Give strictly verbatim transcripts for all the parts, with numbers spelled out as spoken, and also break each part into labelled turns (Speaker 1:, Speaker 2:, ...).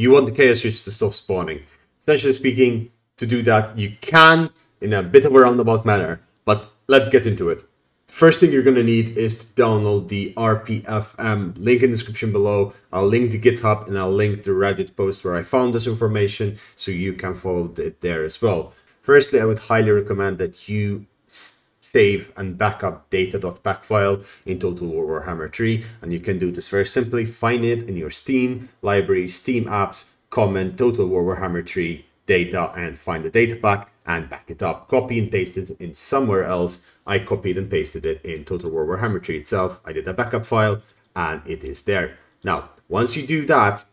Speaker 1: You want the chaos rifts to stop spawning. Essentially speaking, to do that, you can in a bit of a roundabout manner, but let's get into it. First thing you're going to need is to download the R P F M, link in the description below. I'll link the GitHub and I'll link the Reddit post where I found this information so you can follow it there as well. Firstly, I would highly recommend that you save and backup data.pack file in Total War Warhammer three, and you can do this very simply. Find it in your Steam library, Steam apps, comment Total War Warhammer three data and find the data pack and back it up. Copy and paste it in somewhere else. I copied and pasted it in Total War Warhammer three itself. I did a backup file and it is there. Now, once you do that,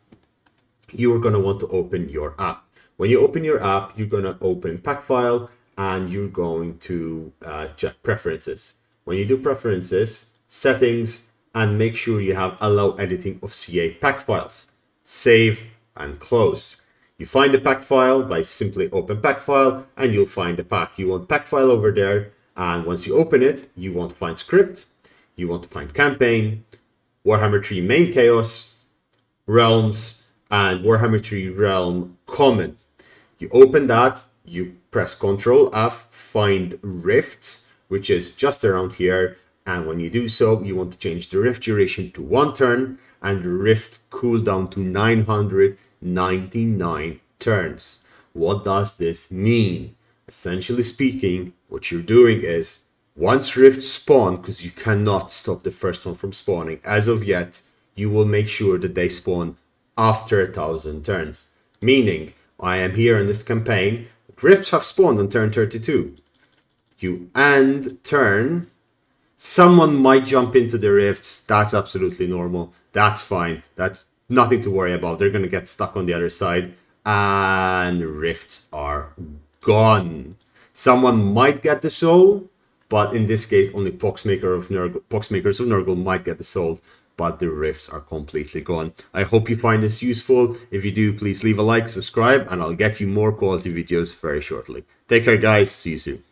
Speaker 1: you are going to want to open your app. When you open your app, you're going to open pack file and you're going to uh, check preferences. When you do preferences, settings, and make sure you have allow editing of C A pack files. Save and close. You find the pack file by simply open pack file and you'll find the path. You want pack file over there, and once you open it, you want to find script, you want to find campaign, Warhammer three main chaos, realms, and Warhammer three realm common. You open that, you press control F, find rifts, which is just around here, and when you do so, you want to change the rift duration to one turn and the rift cooldown to nine hundred ninety-nine turns. What does this mean? Essentially speaking, what you're doing is once rifts spawn, because you cannot stop the first one from spawning as of yet, you will make sure that they spawn after a thousand turns. Meaning, I am here in this campaign, rifts have spawned on turn thirty-two. You end turn, someone might jump into the rifts. That's absolutely normal. That's fine. That's nothing to worry about. They're going to get stuck on the other side and rifts are gone. Someone might get the soul, but in this case, only Poxmaker of Nurgle, Poxmakers of Nurgle might get the soul, but the rifts are completely gone. I hope you find this useful. If you do, please leave a like, subscribe, and I'll get you more quality videos very shortly. Take care, guys. See you soon.